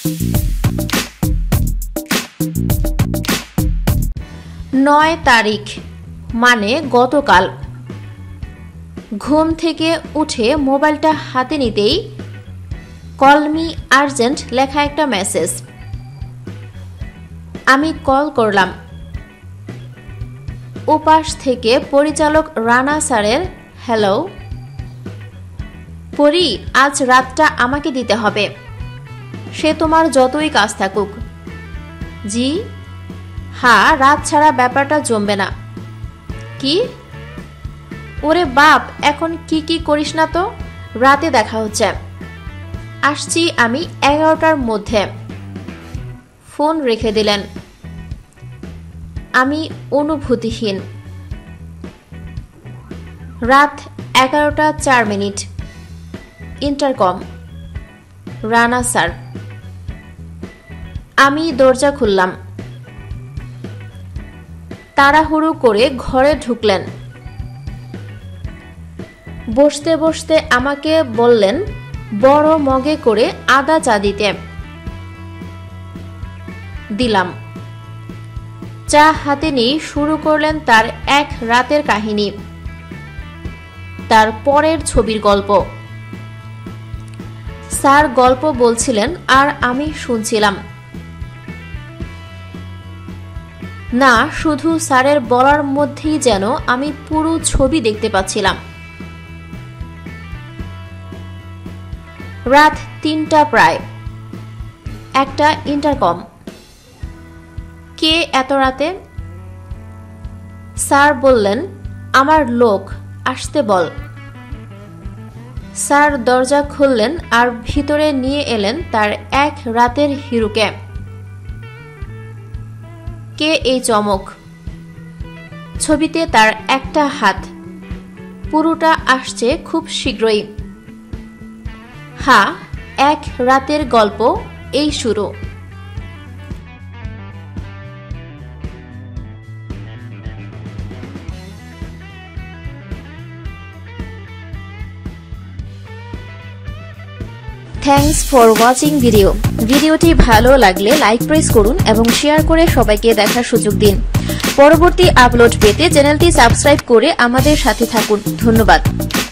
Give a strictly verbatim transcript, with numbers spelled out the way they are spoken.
নয় তারিখ মানে গতকাল। ঘুম থেকে উঠে মোবাইলটা হাতে নিতেই কল মি আর্জেন্ট লেখা একটা মেসেজ। আমি কল করলাম। ওপাশ থেকে পরিচালক রানা স্যারের হ্যালো। পরি, আজ রাতটা আমাকে দিতে হবে, সে তোমার যতই কাজ থাকুক। জি হ্যাঁ, রাত ছাড়া ব্যাপারটা জমবে না। কি? ওরে বাপ, এখন কি কি করিস না তো, রাতে দেখা হচ্ছে। আসছি আমি এগারোটার মধ্যে। ফোন রেখে দিলেন। আমি অনুভূতিহীন। রাত এগারোটা চার মিনিট। ইন্টারকম। রানা স্যার। আমি দরজা খুললাম। তাড়াহুড়ো করে ঘরে ঢুকলেন। বসতে বসতে আমাকে বললেন বড় মগে করে আদা চা দিতে। দিলাম। চা হাতে নিয়ে শুরু করলেন তার এক রাতের কাহিনী, তার পরের ছবির গল্প। স্যার গল্প বলছিলেন আর আমি শুনছিলাম। না, শুধু স্যারের বলার মধ্যেই যেন আমি পুরো ছবি দেখতে পাচ্ছিলাম। রাত তিনটা প্রায়। একটা ইন্টারকম। কে এত রাতে? স্যার বললেন আমার লোক, আসতে বল। স্যার দরজা খুললেন আর ভিতরে নিয়ে এলেন তার এক রাতের হিরোকে। কে এই চমক? ছবিতে তার একটা হাত। পুরোটা আসছে খুব শীঘ্রই। হ্যাঁ, এক রাতের গল্প, এই শুরু। Thanks for watching video. ভিডিওটি ভালো লাগলে লাইক প্রেস করুন এবং শেয়ার করে সবাইকে দেখার সুযোগ দিন। পরবর্তী আপলোড পেতে চ্যানেলটি সাবস্ক্রাইব করে আমাদের সাথে থাকুন। ধন্যবাদ।